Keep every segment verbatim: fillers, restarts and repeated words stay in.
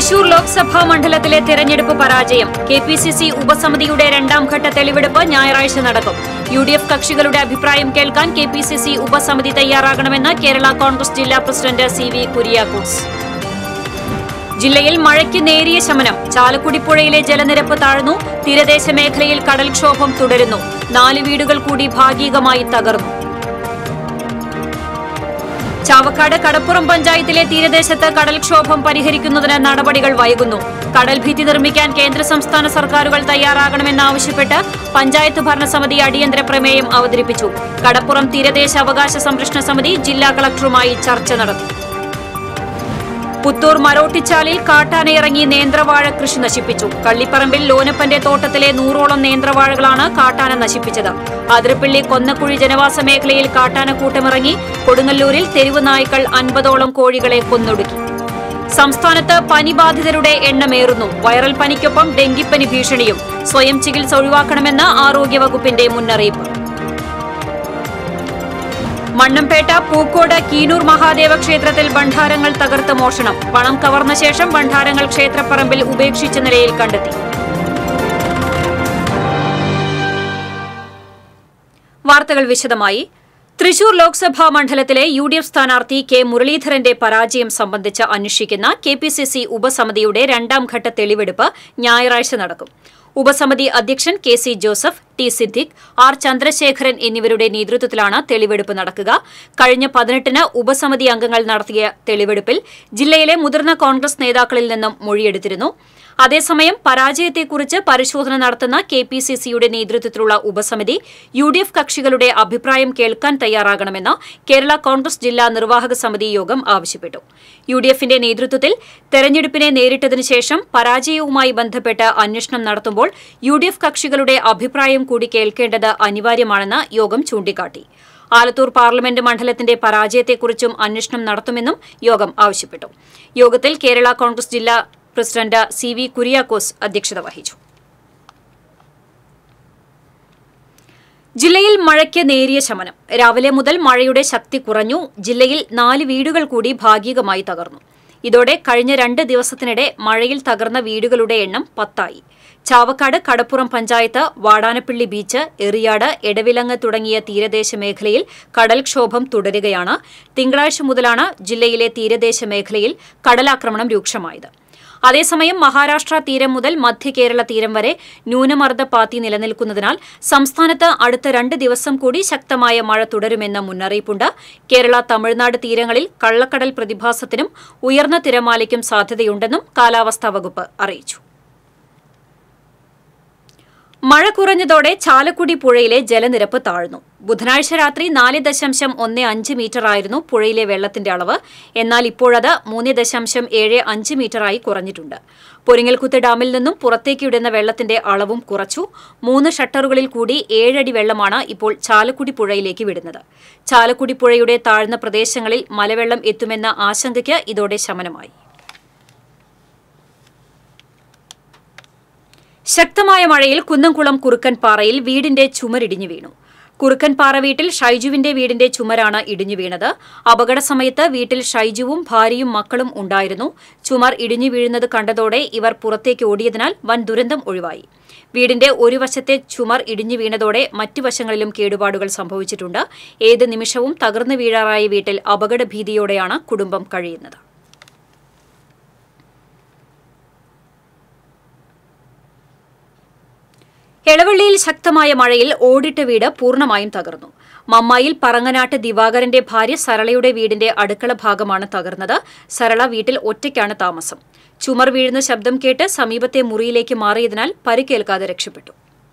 തൃശൂർ ലോക്സഭാ മണ്ഡലത്തിലെ തെരഞ്ഞെടുപ്പ് പരാജയം. കെ പി സി സി ഉപസമിതിയുടെ രണ്ടാം ഘട്ട തെളിവെടുപ്പ് ഞായറാഴ്ച നടക്കും. യു ഡി എഫ് കക്ഷികളുടെ അഭിപ്രായം കേൾക്കാൻ കെ പി സി സി ഉപസമിതി തയ്യാറാകണമെന്ന് കേരള കോൺഗ്രസ് ജില്ലാ പ്രസിഡന്റ് സി വി കുര്യാക്കോസ്. ജില്ലയിൽ മഴയ്ക്ക് നേരിയ ശമനം. ചാലക്കുടി പുഴയിലെ ജലനിരപ്പ് താഴ്ന്നു. തീരദേശ മേഖലയിൽ കടൽക്ഷോഭം തുടരുന്നു. നാല് വീടുകൾ കൂടി ഭാഗികമായി തകർന്നു. ചാവക്കാട് കടപ്പുറം പഞ്ചായത്തിലെ തീരദേശത്ത് കടൽക്ഷോഭം പരിഹരിക്കുന്നതിന് നടപടികൾ വൈകുന്നു. കടൽഭിത്തി നിർമ്മിക്കാൻ കേന്ദ്ര സംസ്ഥാന സർക്കാരുകൾ തയ്യാറാകണമെന്നാവശ്യപ്പെട്ട് പഞ്ചായത്ത് ഭരണസമിതി അടിയന്തര പ്രമേയം അവതരിപ്പിച്ചു. കടപ്പുറം തീരദേശ അവകാശ സംരക്ഷണ സമിതി ജില്ലാ കളക്ടറുമായി ചർച്ച നടത്തി. പുത്തൂർ മരോട്ടിച്ചാലിൽ കാട്ടാനയിറങ്ങി നേന്ത്രവാഴ കൃഷി നശിപ്പിച്ചു. കള്ളിപ്പറമ്പിൽ ലോനപ്പന്റെ തോട്ടത്തിലെ നൂറോളം നേന്ത്രവാഴകളാണ് കാട്ടാന നശിപ്പിച്ചത്. അതിരപ്പള്ളി കൊന്നക്കുഴി ജനവാസ മേഖലയിൽ കാട്ടാനക്കൂട്ടമിറങ്ങി. കൊടുങ്ങല്ലൂരിൽ തെരുവ് നായ്ക്കൾ അൻപതോളം കോഴികളെ കൊന്നൊടുക്കി. സംസ്ഥാനത്ത് പനിബാധിതരുടെ എണ്ണമേറുന്നു. വൈറൽ പനിക്കൊപ്പം ഡെങ്കിപ്പനി ഭീഷണിയും. സ്വയം ചികിത്സ ഒഴിവാക്കണമെന്ന് ആരോഗ്യവകുപ്പിന്റെ മുന്നറിയിപ്പ്. മണ്ണമ്പേട്ട പൂക്കോട് കീനൂർ മഹാദേവ ക്ഷേത്രത്തിൽ ഭണ്ഡാരങ്ങൾ തകർത്ത് മോഷണം. പണം കവർന്ന ശേഷം ഭണ്ഡാരങ്ങൾ ക്ഷേത്രപ്പറമ്പിൽ ഉപേക്ഷിച്ച നിലയിൽ കണ്ടെത്തി. വാർത്തകൾ വിശദമായി. തൃശൂർ ലോക്സഭാ മണ്ഡലത്തിലെ യു ഡി എഫ് സ്ഥാനാർത്ഥി കെ മുരളീധരന്റെ പരാജയം സംബന്ധിച്ച് അന്വേഷിക്കുന്ന കെ പി സി സി ഉപസമിതിയുടെ രണ്ടാം ഘട്ട തെളിവെടുപ്പ് ഞായറാഴ്ച നടക്കും. ഉപസമിതി അധ്യക്ഷൻ K C Joseph, T Siddique, R Chandrasekharan എന്നിവരുടെ നേതൃത്വത്തിലാണ് തെളിവെടുപ്പ് നടക്കുക. കഴിഞ്ഞ പതിനെട്ടിന് ഉപസമിതി അംഗങ്ങൾ നടത്തിയ തെളിവെടുപ്പിൽ ജില്ലയിലെ മുതിർന്ന കോൺഗ്രസ് നേതാക്കളിൽ നിന്നും മൊഴിയെടുത്തിരുന്നു. അതേസമയം പരാജയത്തെക്കുറിച്ച് പരിശോധന നടത്തുന്ന കെ പി സി സിയുടെ നേതൃത്വത്തിലുള്ള ഉപസമിതി യു ഡി എഫ് കക്ഷികളുടെ അഭിപ്രായം കേൾക്കാൻ തയ്യാറാകണമെന്ന് കേരള കോൺഗ്രസ് ജില്ലാ നിർവാഹക സമിതി യോഗം ആവശ്യപ്പെട്ടു. യു ഡി എഫിന്റെ നേതൃത്വത്തിൽ തെരഞ്ഞെടുപ്പിനെ നേരിട്ടതിനു ശേഷം പരാജയവുമായി ബന്ധപ്പെട്ട് അന്വേഷണം നടത്തുമ്പോൾ യു ഡി എഫ് കക്ഷികളുടെ അഭിപ്രായം കൂടി കേൾക്കേണ്ടത് അനിവാര്യമാണെന്ന് യോഗം ചൂണ്ടിക്കാട്ടി. ആലത്തൂർ പാർലമെന്റ് മണ്ഡലത്തിന്റെ പരാജയത്തെക്കുറിച്ചും അന്വേഷണം നടത്തുമെന്നും യോഗം ആവശ്യപ്പെട്ടു. യോഗത്തിൽ കേരള കോൺഗ്രസ് ജില്ലാ പ്രസിഡന്റ് സി വി കുര്യാക്കോസ് അധ്യക്ഷത വഹിച്ചു. ജില്ലയിൽ മഴയ്ക്ക് നേരിയ ശമനം. രാവിലെ മുതൽ മഴയുടെ ശക്തി കുറഞ്ഞു. ജില്ലയിൽ നാല് വീടുകൾ കൂടി ഭാഗികമായി തകർന്നു. ഇതോടെ കഴിഞ്ഞ രണ്ട് ദിവസത്തിനിടെ മഴയിൽ തകർന്ന വീടുകളുടെ എണ്ണം പത്തായി. ചാവക്കാട് കടപ്പുറം പഞ്ചായത്ത്, വാടാനപ്പള്ളി ബീച്ച്, എറിയാട്, എടവിലങ്ങ് തുടങ്ങിയ തീരദേശ മേഖലയിൽ കടൽക്ഷോഭം തുടരുകയാണ്. തിങ്കളാഴ്ച മുതലാണ് ജില്ലയിലെ തീരദേശ മേഖലയിൽ കടലാക്രമണം രൂക്ഷമായത്. അതേസമയം മഹാരാഷ്ട്ര തീരം മുതൽ മധ്യ കേരള തീരം വരെ ന്യൂനമർദ്ദപാത്തി നിലനിൽക്കുന്നതിനാൽ സംസ്ഥാനത്ത് അടുത്ത രണ്ട് ദിവസം കൂടി ശക്തമായ മഴ തുടരുമെന്ന് മുന്നറിയിപ്പുണ്ട്. കേരള തമിഴ്നാട് തീരങ്ങളിൽ കള്ളക്കടൽ പ്രതിഭാസത്തിനും ഉയർന്ന തിരമാലയ്ക്കും സാധ്യതയുണ്ടെന്നും കാലാവസ്ഥാ വകുപ്പ് അറിയിച്ചു. മഴ കുറഞ്ഞതോടെ ചാലക്കുടി പുഴയിലെ ജലനിരപ്പ് താഴ്ന്നു. ബുധനാഴ്ച രാത്രി നാല് ദശാംശം ഒന്ന് അഞ്ച് മീറ്ററായിരുന്നു പുഴയിലെ വെള്ളത്തിന്റെ അളവ്. എന്നാൽ ഇപ്പോഴത് മൂന്ന് ദശാംശം ഏഴ് അഞ്ച് മീറ്ററായി കുറഞ്ഞിട്ടുണ്ട്. പൊരിങ്ങൽകുത്ത് ഡാമിൽ നിന്നും പുറത്തേക്ക് വിടുന്ന വെള്ളത്തിന്റെ അളവും കുറച്ചു. മൂന്ന് ഷട്ടറുകളിൽ കൂടി ഏഴടി വെള്ളമാണ് ഇപ്പോൾ ചാലക്കുടി പുഴയിലേക്ക് വിടുന്നത്. ചാലക്കുടി പുഴയുടെ താഴ്ന്ന പ്രദേശങ്ങളിൽ മലവെള്ളം എത്തുമെന്ന ആശങ്കയ്ക്ക് ഇതോടെ ശമനമായി. ശക്തമായ മഴയിൽ കുന്നംകുളം കുറുക്കൻപാറയിൽ വീടിന്റെ ചുമരിടിഞ്ഞു വീണു. കുറുക്കൻപാറ വീട്ടിൽ ഷൈജുവിന്റെ വീടിന്റെ ചുമരാണ് ഇടിഞ്ഞു വീണത്. അപകട സമയത്ത് വീട്ടിൽ ഷൈജുവും ഭാര്യയും മക്കളും ഉണ്ടായിരുന്നു. ചുമർ ഇടിഞ്ഞു വീഴുന്നത് കണ്ടതോടെ ഇവർ പുറത്തേക്ക് ഓടിയതിനാൽ വൻ ദുരന്തം ഒഴിവായി. വീടിന്റെ ഒരു വശത്തെ ചുമർ ഇടിഞ്ഞു വീണതോടെ മറ്റു വശങ്ങളിലും കേടുപാടുകൾ സംഭവിച്ചിട്ടുണ്ട്. ഏത് നിമിഷവും തകർന്നു വീഴാറായ വീട്ടിൽ അപകടഭീതിയോടെയാണ് കുടുംബം കഴിയുന്നത്. എളവള്ളിയിൽ ശക്തമായ മഴയിൽ ഓടിട്ട വീട് പൂർണ്ണമായും തകർന്നു. മമ്മായിൽ പറങ്ങനാട്ട് ദിവാകരന്റെ ഭാര്യ സരളയുടെ വീടിന്റെ അടുക്കള ഭാഗമാണ് തകർന്നത്. സരള വീട്ടിൽ ഒറ്റയ്ക്കാണ് താമസം. ചുമർ വീഴുന്ന ശബ്ദം കേട്ട് സമീപത്തെ മുറിയിലേക്ക് മാറിയതിനാൽ പരിക്കേൽക്കാതെ രക്ഷപ്പെട്ടു.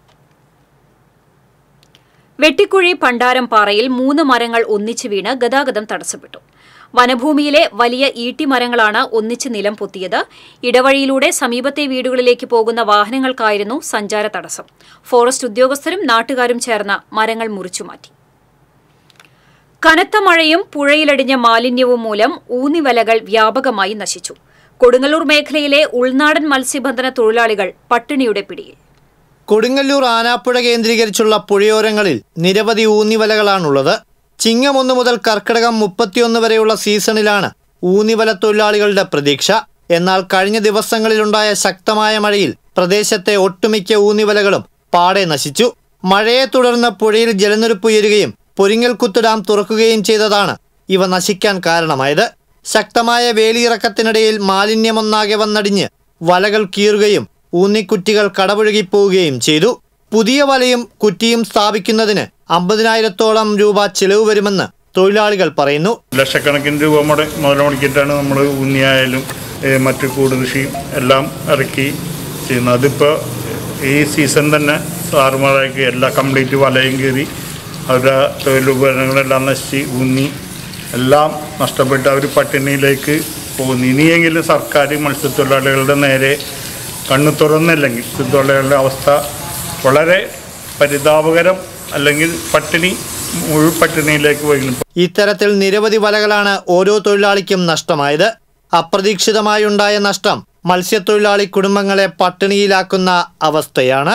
വെട്ടിക്കുഴി പണ്ടാരം പാറയിൽ മൂന്ന് മരങ്ങൾ ഒന്നിച്ചു വീണ് ഗതാഗതം തടസ്സപ്പെട്ടു. വനഭൂമിയിലെ വലിയ ഈട്ടിമരങ്ങളാണ് ഒന്നിച്ച് നിലം പൊത്തിയത്. ഇടവഴിയിലൂടെ സമീപത്തെ വീടുകളിലേക്ക് പോകുന്ന വാഹനങ്ങൾക്കായിരുന്നു സഞ്ചാര തടസ്സം. ഫോറസ്റ്റ് ഉദ്യോഗസ്ഥരും നാട്ടുകാരും ചേർന്ന് മരങ്ങൾ മുറിച്ചുമാറ്റി. കനത്ത മഴയും പുഴയിലടിഞ്ഞ മാലിന്യവും മൂലം ഊന്നിവലകൾ വ്യാപകമായി നശിച്ചു. കൊടുങ്ങല്ലൂർ മേഖലയിലെ ഉൾനാടൻ മത്സ്യബന്ധന തൊഴിലാളികൾ പട്ടിണിയുടെ പിടിയിൽ. കൊടുങ്ങല്ലൂർ ആനാപ്പുഴ കേന്ദ്രീകരിച്ചുള്ള പുഴയോരങ്ങളിൽ നിരവധി ഊന്നിവലകളാണുള്ളത്. ചിങ്ങം ഒന്ന് മുതൽ കർക്കിടകം മുപ്പത്തിയൊന്ന് വരെയുള്ള സീസണിലാണ് ഊന്നിവല തൊഴിലാളികളുടെ പ്രതീക്ഷ. എന്നാൽ കഴിഞ്ഞ ദിവസങ്ങളിലുണ്ടായ ശക്തമായ മഴയിൽ പ്രദേശത്തെ ഒട്ടുമിക്ക ഊന്നിവലകളും പാടെ നശിച്ചു. മഴയെ തുടർന്ന് പുഴയിൽ ജലനിരപ്പ് ഉയരുകയും പൊരിങ്ങൽകുത്ത് ഡാം തുറക്കുകയും ചെയ്തതാണ് ഇവ നശിക്കാൻ കാരണമായത്. ശക്തമായ വേലിയിറക്കത്തിനിടയിൽ മാലിന്യമൊന്നാകെ വന്നടിഞ്ഞ് വലകൾ കീറുകയും ഊന്നിക്കുറ്റികൾ കടപുഴകിപ്പോവുകയും ചെയ്തു. പുതിയ വലയും കുറ്റിയും സ്ഥാപിക്കുന്നതിന് അമ്പതിനായിരത്തോളം രൂപ ചിലവ് വരുമെന്ന് തൊഴിലാളികൾ പറയുന്നു. ലക്ഷക്കണക്കിന് രൂപ മുതൽ മുടക്കിയിട്ടാണ് നമ്മൾ ഊന്നിയായാലും മറ്റു കൂട് കൃഷിയും എല്ലാം ഇറക്കി ചെയ്യുന്നത്. അതിപ്പോൾ ഈ സീസൺ തന്നെ സാറുമാരാക്കി എല്ലാ കംപ്ലീറ്റ് വലയും കയറി അവരുടെ തൊഴിലുപകരണങ്ങളെല്ലാം നശിച്ച് ഊന്നി എല്ലാം നഷ്ടപ്പെട്ട് അവർ പട്ടിണിയിലേക്ക് പോകുന്നു. ഇനിയെങ്കിലും സർക്കാർ മത്സ്യത്തൊഴിലാളികളുടെ നേരെ കണ്ണു തുറന്നില്ലെങ്കിൽ മത്സ്യത്തൊഴിലാളികളുടെ അവസ്ഥ വളരെ പരിതാപകരം, അല്ലെങ്കിൽ പട്ടിണി മുഴുവൻ പട്ടിണിയിലേക്ക് പോയി. ഇത്തരത്തിൽ നിരവധി വലകളാണ് ഓരോ തൊഴിലാളിക്കും നഷ്ടമായത്. അപ്രതീക്ഷിതമായുണ്ടായ നഷ്ടം മത്സ്യത്തൊഴിലാളി കുടുംബങ്ങളെ പട്ടിണിയിലാക്കുന്ന അവസ്ഥയാണ്.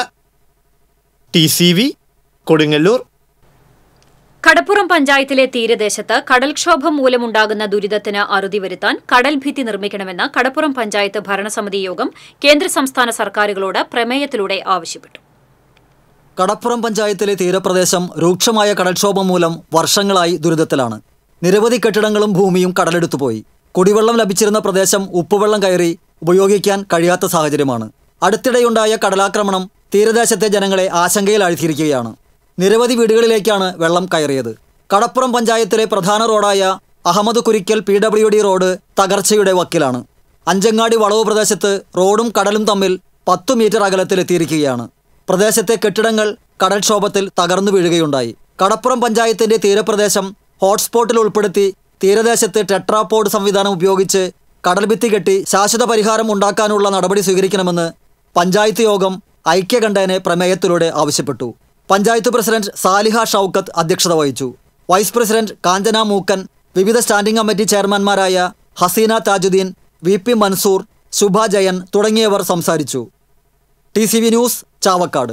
T C V Kodungallur. Kadappuram പഞ്ചായത്തിലെ തീരദേശത്ത് കടൽക്ഷോഭം മൂലമുണ്ടാകുന്ന ദുരിതത്തിന് അറുതി വരുത്താൻ കടൽ ഭിത്തി നിർമ്മിക്കണമെന്ന് കടപ്പുറം പഞ്ചായത്ത് ഭരണസമിതി യോഗം കേന്ദ്ര സംസ്ഥാന സർക്കാരുകളോട് പ്രമേയത്തിലൂടെ ആവശ്യപ്പെട്ടു. കടപ്പുറം പഞ്ചായത്തിലെ തീരപ്രദേശം രൂക്ഷമായ കടൽക്ഷോഭം മൂലം വർഷങ്ങളായി ദുരിതത്തിലാണ്. നിരവധി കെട്ടിടങ്ങളും ഭൂമിയും കടലെടുത്തുപോയി. കുടിവെള്ളം ലഭിച്ചിരുന്ന പ്രദേശം ഉപ്പുവെള്ളം കയറി ഉപയോഗിക്കാൻ കഴിയാത്ത സാഹചര്യമാണ്. അടുത്തിടെയുണ്ടായ കടലാക്രമണം തീരദേശത്തെ ജനങ്ങളെ ആശങ്കയിലാഴ്ത്തിയിരിക്കുകയാണ്. നിരവധി വീടുകളിലേക്കാണ് വെള്ളം കയറിയത്. കടപ്പുറം പഞ്ചായത്തിലെ പ്രധാന റോഡായ Ahammed Kurikkal P W D road തകർച്ചയുടെ വക്കിലാണ്. അഞ്ചങ്ങാടി വളവ് പ്രദേശത്ത് റോഡും കടലും തമ്മിൽ പത്തു മീറ്റർ അകലത്തിലെത്തിയിരിക്കുകയാണ്. പ്രദേശത്തെ കെട്ടിടങ്ങൾ കടൽക്ഷോഭത്തിൽ തകർന്നു വീഴുകയുണ്ടായി. കടപ്പുറം പഞ്ചായത്തിന്റെ തീരപ്രദേശം ഹോട്ട്സ്പോട്ടിൽ ഉൾപ്പെടുത്തി തീരദേശത്ത് ടെട്രാപോഡ് സംവിധാനം ഉപയോഗിച്ച് കടൽഭിത്തി കെട്ടി ശാശ്വത പരിഹാരം ഉണ്ടാക്കാനുള്ള നടപടി സ്വീകരിക്കണമെന്ന് പഞ്ചായത്ത് യോഗം ഐക്യകണ്ഠേന പ്രമേയത്തിലൂടെ ആവശ്യപ്പെട്ടു. പഞ്ചായത്ത് പ്രസിഡന്റ് സാലിഹ ഷൌക്കത്ത് അധ്യക്ഷത വഹിച്ചു. വൈസ് പ്രസിഡന്റ് കാഞ്ചന മൂക്കൻ, വിവിധ സ്റ്റാൻഡിംഗ് കമ്മിറ്റി ചെയർമാൻമാരായ ഹസീന താജുദ്ദീൻ, വി പി മൻസൂർ, ശുഭ ജയൻ തുടങ്ങിയവർ സംസാരിച്ചു. T C V news, Chavakkad.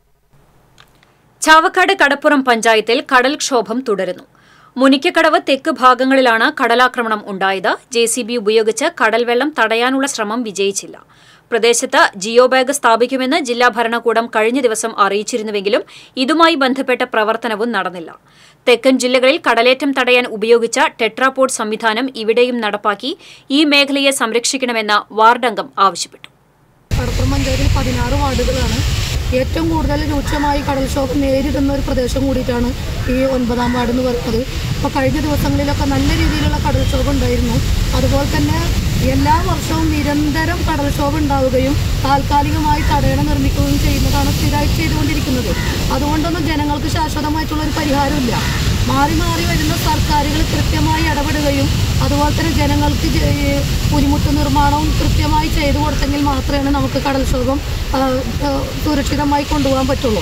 Chavakkad Kadappuram പഞ്ചായത്തിൽ കടൽക്ഷോഭം തുടരുന്നു. മുനിക്കക്കടവ് തെക്ക് ഭാഗങ്ങളിലാണ് കടലാക്രമണം ഉണ്ടായത്. ജെ സി ബി ഉപയോഗിച്ച് കടൽവെള്ളം തടയാനുള്ള ശ്രമം വിജയിച്ചില്ല. പ്രദേശത്ത് ജിയോ ബാഗ് സ്ഥാപിക്കുമെന്ന് ജില്ലാ ഭരണകൂടം കഴിഞ്ഞ ദിവസം അറിയിച്ചിരുന്നുവെങ്കിലും ഇതുമായി ബന്ധപ്പെട്ട പ്രവർത്തനവും നടന്നില്ല. തെക്കൻ ജില്ലകളിൽ കടലേറ്റം തടയാൻ ഉപയോഗിച്ച ടെട്രാപോഡ് സംവിധാനം ഇവിടെയും നടപ്പാക്കി ഈ മേഖലയെ സംരക്ഷിക്കണമെന്ന് വാർഡംഗം ആവശ്യപ്പെട്ടു. കടപ്പുറം പഞ്ചായത്തിൽ പതിനാറ് വാർഡുകളാണ്. ഏറ്റവും കൂടുതൽ രൂക്ഷമായി കടൽക്ഷോഭം നേരിടുന്ന ഒരു പ്രദേശം കൂടിയിട്ടാണ് ഈ ഒൻപതാം വാർഡ് എന്ന് പറയുന്നത്. അപ്പോൾ കഴിഞ്ഞ ദിവസങ്ങളിലൊക്കെ നല്ല രീതിയിലുള്ള കടൽക്ഷോഭം ഉണ്ടായിരുന്നു. അതുപോലെ തന്നെ എല്ലാ വർഷവും നിരന്തരം കടൽക്ഷോഭം ഉണ്ടാവുകയും താൽക്കാലികമായി തടയണ നിർമ്മിക്കുകയും ചെയ്യുന്നതാണ് സ്ഥിരമായി ചെയ്തുകൊണ്ടിരിക്കുന്നത്. അതുകൊണ്ടൊന്നും ജനങ്ങൾക്ക് ശാശ്വതമായിട്ടുള്ളൊരു പരിഹാരമില്ല. മാറി മാറി വരുന്ന സർക്കാരുകൾ കൃത്യമായി ഇടപെടുകയും അതുപോലെ തന്നെ ജനങ്ങൾക്ക് പുലിമുട്ട് നിർമ്മാണവും കൃത്യമായി ചെയ്തു കൊടുത്തെങ്കിൽ മാത്രമേ നമുക്ക് കടൽക്ഷോഭം സുരക്ഷിതമായി കൊണ്ടുപോകാൻ പറ്റുള്ളൂ.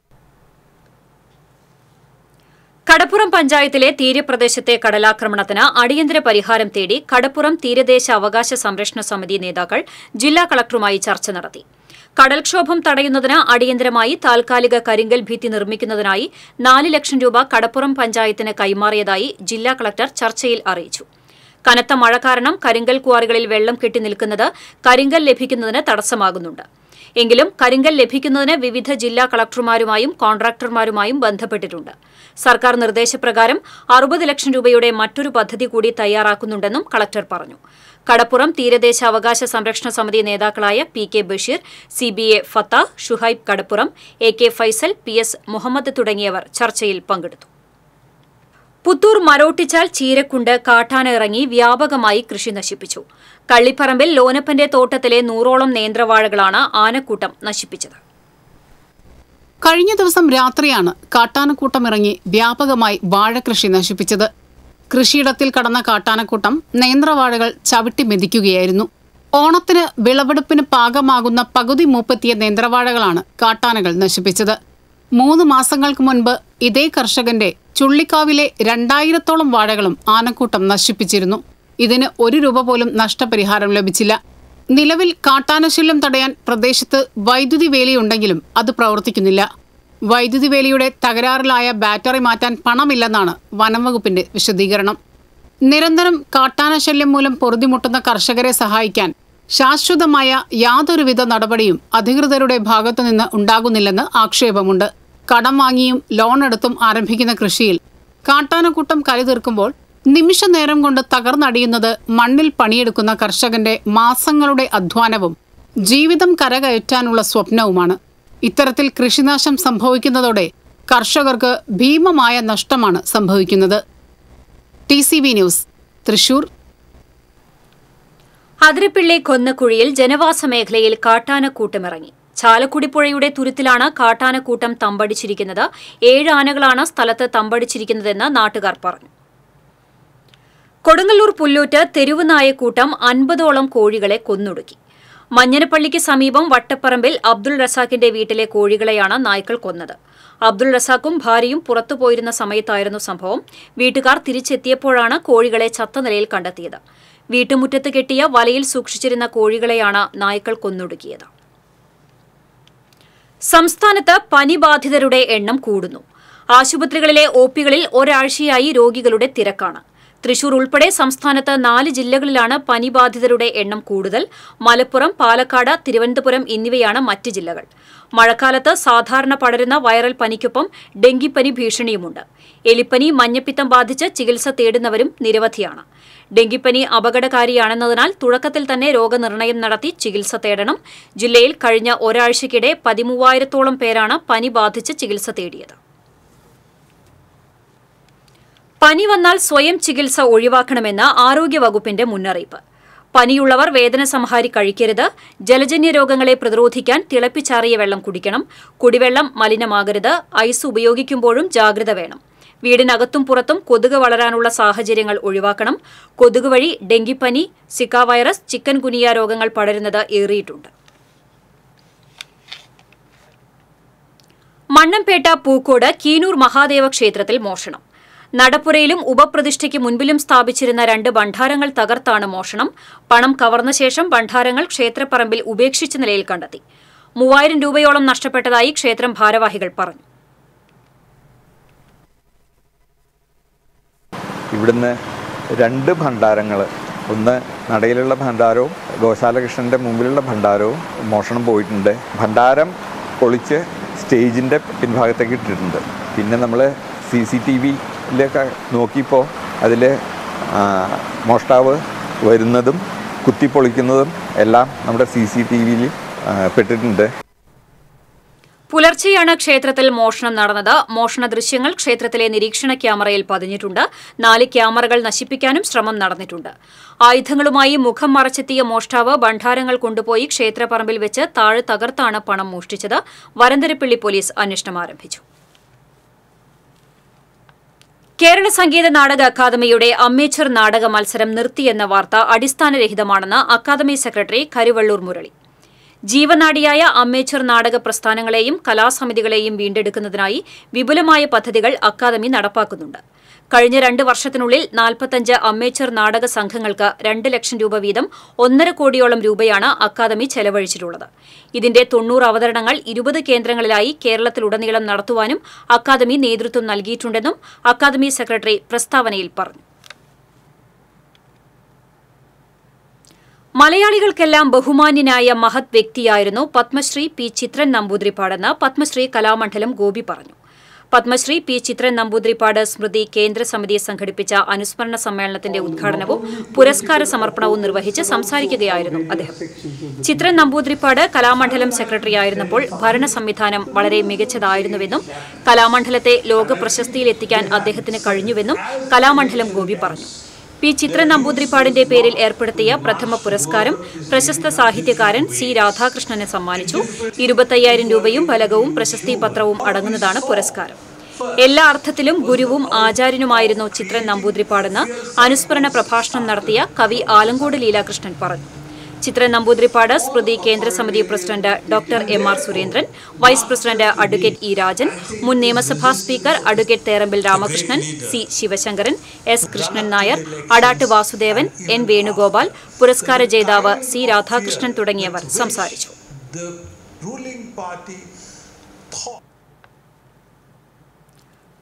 കടപ്പുറം പഞ്ചായത്തിലെ തീരപ്രദേശത്തെ കടലാക്രമണത്തിന് അടിയന്തര പരിഹാരം തേടി കടപ്പുറം തീരദേശ അവകാശ സംരക്ഷണ സമിതി നേതാക്കൾ ജില്ലാ കളക്ടറുമായി ചർച്ച നടത്തി. കടൽക്ഷോഭം തടയുന്നതിന് അടിയന്തരമായി താൽക്കാലിക കരിങ്കൽ ഭിത്തി നിർമ്മിക്കുന്നതിനായി നാല് ലക്ഷം രൂപ കടപ്പുറം പഞ്ചായത്തിന് കൈമാറിയതായി ജില്ലാ കളക്ടർ ചർച്ചയിൽ അറിയിച്ചു. കനത്ത മഴ കാരണം കരിങ്കൽ ക്വാറികളിൽ വെള്ളം കെട്ടി നിൽക്കുന്നത് കരിങ്കൽ ലഭിക്കുന്നതിന് തടസ്സമാകുന്നുണ്ട്. എങ്കിലും കരിങ്കൽ ലഭിക്കുന്നതിന് വിവിധ ജില്ലാ കളക്ടർമാരുമായും കോൺട്രാക്ടർമാരുമായും ബന്ധപ്പെട്ടിട്ടുണ്ട്. സർക്കാർ നിർദ്ദേശപ്രകാരം അറുപത് ലക്ഷം രൂപയുടെ മറ്റൊരു പദ്ധതി കൂടി തയ്യാറാക്കുന്നുണ്ടെന്നും കളക്ടർ പറഞ്ഞു. കടപ്പുറം തീരദേശ അവകാശ സംരക്ഷണ സമിതി നേതാക്കളായ P K Basheer, C B A Fatha, Shuhaib Kadappuram, A K Faisal, P S Muhammad തുടങ്ങിയവർ ചർച്ചയിൽ പങ്കെടുത്തു. പുത്തൂർ മരോട്ടിച്ചാൽ ചീരക്കുണ്ട് കാട്ടാന ഇറങ്ങി വ്യാപകമായി കൃഷി നശിപ്പിച്ചു. കള്ളിപ്പറമ്പിൽ ലോനപ്പന്റെ തോട്ടത്തിലെ നൂറോളം നേന്ത്രവാഴകളാണ് ആനക്കൂട്ടം നശിപ്പിച്ചത്. കഴിഞ്ഞ ദിവസം രാത്രിയാണ് കാട്ടാനക്കൂട്ടം ഇറങ്ങി വ്യാപകമായി വാഴകൃഷി നശിപ്പിച്ചത്. കൃഷിയിടത്തിൽ കടന്ന കാട്ടാനക്കൂട്ടം നേന്ത്രവാഴകൾ ചവിട്ടി മെതിക്കുകയായിരുന്നു. ഓണത്തിന് വിളവെടുപ്പിന് പാകമാകുന്ന പകുതി മൂപ്പെത്തിയ നേന്ത്രവാഴകളാണ് കാട്ടാനകൾ നശിപ്പിച്ചത്. മൂന്ന് മാസങ്ങൾക്ക് മുൻപ് ഇതേ കർഷകന്റെ ചുള്ളിക്കാവിലെ രണ്ടായിരത്തോളം വാഴകളും ആനക്കൂട്ടം നശിപ്പിച്ചിരുന്നു. ഇതിന് ഒരു രൂപ പോലും നഷ്ടപരിഹാരം ലഭിച്ചില്ല. നിലവിൽ കാട്ടാനശല്യം തടയാൻ പ്രദേശത്ത് വൈദ്യുതി വേലിയുണ്ടെങ്കിലും അത് പ്രവർത്തിക്കുന്നില്ല. വൈദ്യുതി വേലിയുടെ തകരാറിലായ ബാറ്ററി മാറ്റാൻ പണമില്ലെന്നാണ് വനംവകുപ്പിന്റെ വിശദീകരണം. നിരന്തരം കാട്ടാനശല്യം മൂലം പൊറുതിമുട്ടുന്ന കർഷകരെ സഹായിക്കാൻ ശാശ്വതമായ യാതൊരുവിധ നടപടിയും അധികൃതരുടെ ഭാഗത്തുനിന്ന് ഉണ്ടാകുന്നില്ലെന്ന് ആക്ഷേപമുണ്ട്. കടം വാങ്ങിയും ലോൺ എടുത്തും ആരംഭിക്കുന്ന കൃഷിയിൽ കാട്ടാനക്കൂട്ടം കലിതീർക്കുമ്പോൾ നിമിഷ നേരം കൊണ്ട് തകർന്നടിയുന്നത് മണ്ണിൽ പണിയെടുക്കുന്ന കർഷകന്റെ മാസങ്ങളുടെ അധ്വാനവും ജീവിതം കരകയറ്റാനുള്ള സ്വപ്നവുമാണ്. ഇത്തരത്തിൽ കൃഷിനാശം സംഭവിക്കുന്നതോടെ കർഷകർക്ക് ഭീമമായ നഷ്ടമാണ് സംഭവിക്കുന്നത്. T C V news, Thrissur. Athirappilly കൊന്നക്കുഴിയിൽ ജനവാസ മേഖലയിൽ കാട്ടാനക്കൂട്ടമിറങ്ങി. ചാലക്കുടി പുഴയുടെ തുരുത്തിലാണ് കാട്ടാനക്കൂട്ടം തമ്പടിച്ചിരിക്കുന്നത്. ഏഴ് ആനകളാണ് സ്ഥലത്ത് തമ്പടിച്ചിരിക്കുന്നതെന്ന് നാട്ടുകാർ പറഞ്ഞു. കൊടുങ്ങല്ലൂർ പുല്ലൂറ്റ് തെരുവ് നായക്കൂട്ടം അൻപതോളം കോഴികളെ കൊന്നൊടുക്കി. മഞ്ഞനപ്പള്ളിക്ക് സമീപം വട്ടപ്പറമ്പിൽ അബ്ദുൾ റസാഖിന്റെ വീട്ടിലെ കോഴികളെയാണ് നായ്ക്കൾ കൊന്നത്. അബ്ദുൾ റസാഖും ഭാര്യയും പുറത്തുപോയിരുന്ന സമയത്തായിരുന്നു സംഭവം. വീട്ടുകാർ തിരിച്ചെത്തിയപ്പോഴാണ് കോഴികളെ ചത്ത നിലയിൽ കണ്ടെത്തിയത്. വീട്ടുമുറ്റത്ത് കെട്ടിയ വലയിൽ സൂക്ഷിച്ചിരുന്ന കോഴികളെയാണ് നായ്ക്കൾ കൊന്നൊടുക്കിയത്. സംസ്ഥാനത്ത് പനി ബാധിതരുടെ എണ്ണം കൂടുന്നു. ആശുപത്രികളിലെ ഒ പികളിൽ ഒരാഴ്ചയായി രോഗികളുടെ തിരക്കാണ്. തൃശൂർ ഉൾപ്പെടെ സംസ്ഥാനത്ത് നാല് ജില്ലകളിലാണ് പനി ബാധിതരുടെ എണ്ണം കൂടുതൽ. മലപ്പുറം, പാലക്കാട്, തിരുവനന്തപുരം എന്നിവയാണ് മറ്റ് ജില്ലകൾ. മഴക്കാലത്ത് സാധാരണ പടരുന്ന വൈറൽ പനിക്കൊപ്പം ഡെങ്കിപ്പനി ഭീഷണിയുമുണ്ട്. എലിപ്പനി, മഞ്ഞപ്പിത്തം ബാധിച്ച് ചികിത്സ തേടുന്നവരും നിരവധിയാണ്. ഡെങ്കിപ്പനി അപകടകാരിയാണെന്നതിനാൽ തുടക്കത്തിൽ തന്നെ രോഗനിർണയം നടത്തി ചികിത്സ തേടണം. ജില്ലയിൽ കഴിഞ്ഞ ഒരാഴ്ചയ്ക്കിടെ പതിമൂവായിരത്തോളം പേരാണ് പനി ബാധിച്ച് ചികിത്സ തേടിയത്. പനി വന്നാൽ സ്വയം ചികിത്സ ഒഴിവാക്കണമെന്ന് ആരോഗ്യവകുപ്പിന്റെ മുന്നറിയിപ്പ്. പനിയുള്ളവർ വേദനസംഹാരി കഴിക്കരുത്. ജലജന്യ രോഗങ്ങളെ പ്രതിരോധിക്കാൻ തിളപ്പിച്ചാറിയ വെള്ളം കുടിക്കണം. കുടിവെള്ളം മലിനമാകരുത്. ഐസ് ഉപയോഗിക്കുമ്പോഴും ജാഗ്രത വേണം. വീടിനകത്തും പുറത്തും കൊതുക് വളരാനുള്ള സാഹചര്യങ്ങൾ ഒഴിവാക്കണം. കൊതുക് വഴി ഡെങ്കിപ്പനി, സിക്ക വൈറസ്, ചിക്കൻ ഗുനിയ രോഗങ്ങൾ പടരുന്നത് ഏറിയിട്ടുണ്ട്. മണ്ണംപേട്ട പൂക്കോട് കീനൂർ മഹാദേവ ക്ഷേത്രത്തിൽ മോഷണം. നടപ്പുരയിലും ഉപപ്രതിഷ്ഠയ്ക്ക് മുൻപിലും സ്ഥാപിച്ചിരുന്ന രണ്ട് ഭണ്ഡാരങ്ങൾ തകർത്താണ് മോഷണം. പണം കവർന്ന ശേഷം ഭണ്ഡാരങ്ങൾ ക്ഷേത്രപ്പറമ്പിൽ ഉപേക്ഷിച്ച നിലയിൽ കണ്ടെത്തി. മൂവായിരം രൂപയോളം നഷ്ടപ്പെട്ടതായി ക്ഷേത്രം ഭാരവാഹികൾ പറഞ്ഞു. ഇവിടുന്ന് രണ്ട് ഭണ്ഡാരങ്ങൾ, ഒന്ന് നടയിലുള്ള ഭണ്ഡാരവും ഗോശാലകൃഷ്ണൻ്റെ മുമ്പിലുള്ള ഭണ്ഡാരവും മോഷണം പോയിട്ടുണ്ട്. ഭണ്ഡാരം പൊളിച്ച് സ്റ്റേജിൻ്റെ പിൻഭാഗത്തേക്ക് ഇട്ടിട്ടുണ്ട്. പിന്നെ നമ്മൾ സി സി ടി വിയിലൊക്കെ നോക്കിയപ്പോൾ അതിൽ മോഷ്ടാവ് വരുന്നതും കുത്തിപ്പൊളിക്കുന്നതും എല്ലാം നമ്മുടെ സി സി ടി വിയിൽ പെട്ടിട്ടുണ്ട്. പുലർച്ചെയാണ് ക്ഷേത്രത്തിൽ മോഷണം നടന്നത്. മോഷണ ദൃശ്യങ്ങൾ ക്ഷേത്രത്തിലെ നിരീക്ഷണ ക്യാമറയിൽ പതിഞ്ഞിട്ടുണ്ട്. നാല് ക്യാമറകൾ നശിപ്പിക്കാനും ശ്രമം നടന്നിട്ടുണ്ട്. ആയുധങ്ങളുമായി മുഖം മറച്ചെത്തിയ മോഷ്ടാവ് ഭണ്ഡാരങ്ങൾ കൊണ്ടുപോയി ക്ഷേത്രപ്പറമ്പിൽ വെച്ച് താഴെ തകർത്താണ് പണം മോഷ്ടിച്ചത്. വരന്തരപ്പിള്ളി പോലീസ് അന്വേഷണം ആരംഭിച്ചു. കേരള സംഗീത നാടക അക്കാദമിയുടെ അമ്മേച്ചർ നാടക മത്സരം നിർത്തിയെന്ന വാർത്ത അടിസ്ഥാനരഹിതമാണെന്ന് അക്കാദമി സെക്രട്ടറി കരുവള്ളൂർ മുരളി. ജീവനാഡിയായ അമ്മേച്ചർ നാടക പ്രസ്ഥാനങ്ങളെയും കലാസമിതികളെയും വീണ്ടെടുക്കുന്നതിനായി വിപുലമായ പദ്ധതികൾ അക്കാദമി നടപ്പാക്കുന്നുണ്ട്. കഴിഞ്ഞ രണ്ട് വർഷത്തിനുള്ളിൽ നാൽപ്പത്തഞ്ച് അമ്മേച്ചർ നാടക സംഘങ്ങൾക്ക് രണ്ട് ലക്ഷം രൂപ വീതം ഒന്നര കോടിയോളം രൂപയാണ് അക്കാദമി ചെലവഴിച്ചിട്ടുള്ളത്. ഇതിന്റെ തൊണ്ണൂറ് അവതരണങ്ങൾ ഇരുപത് കേന്ദ്രങ്ങളിലായി കേരളത്തിലുടനീളം നടത്തുവാനും അക്കാദമി നേതൃത്വം നൽകിയിട്ടുണ്ടെന്നും അക്കാദമി സെക്രട്ടറി പ്രസ്താവനയിൽ പറഞ്ഞു. മലയാളികൾക്കെല്ലാം ബഹുമാന്യനായ മഹത് വ്യക്തിയായിരുന്നു പത്മശ്രീ പി ചിത്രൻ നമ്പൂതിരിപ്പാടെന്ന് പത്മശ്രീ കലാമണ്ഡലം ഗോപി പറഞ്ഞു. പത്മശ്രീ പി ചിത്രൻ നമ്പൂതിരിപ്പാട് സ്മൃതി കേന്ദ്ര സമിതി സംഘടിപ്പിച്ച അനുസ്മരണ സമ്മേളനത്തിന്റെ ഉദ്ഘാടനവും പുരസ്കാര സമർപ്പണവും നിർവഹിച്ച് സംസാരിക്കുകയായിരുന്നു അദ്ദേഹം. ചിത്രൻ നമ്പൂതിരിപ്പാട് കലാമണ്ഡലം സെക്രട്ടറിയായിരുന്നപ്പോൾ ഭരണ സംവിധാനം വളരെ മികച്ചതായിരുന്നുവെന്നും കലാമണ്ഡലത്തെ ലോക പ്രശസ്തിയിലെത്തിക്കാൻ അദ്ദേഹത്തിന് കഴിഞ്ഞുവെന്നും കലാമണ്ഡലം ഗോപി പറഞ്ഞു. പി ചിത്രൻ നമ്പൂതിരിപ്പാടിന്റെ പേരിൽ ഏർപ്പെടുത്തിയ പ്രഥമ പുരസ്കാരം പ്രശസ്ത സാഹിത്യകാരൻ സി രാധാകൃഷ്ണന് സമ്മാനിച്ചു. ഇരുപത്തയ്യായിരം രൂപയും ഫലകവും പ്രശസ്തി പത്രവും അടങ്ങുന്നതാണ് പുരസ്കാരം. എല്ലാ അർത്ഥത്തിലും ഗുരുവും ആചാര്യനുമായിരുന്നു ചിത്രൻ നമ്പൂതിരിപ്പാടെന്ന് അനുസ്മരണ പ്രഭാഷണം നടത്തിയ കവി ആലങ്കോട് ലീലാകൃഷ്ണൻ പറഞ്ഞു. ചിത്രൻ നമ്പൂതിരിപ്പാട് സ്മൃതി കേന്ദ്ര സമിതി president doctor M R Surendran, vice president advocate E Rajan, മുൻ നിയമസഭാ speaker advocate Therambil Ramakrishnan, C Sivasankaran, S Krishnan Nair, Adat Vasudevan, N Venugopal, പുരസ്കാര ജേതാവ് സി രാധാകൃഷ്ണൻ തുടങ്ങിയവർ സംസാരിച്ചു.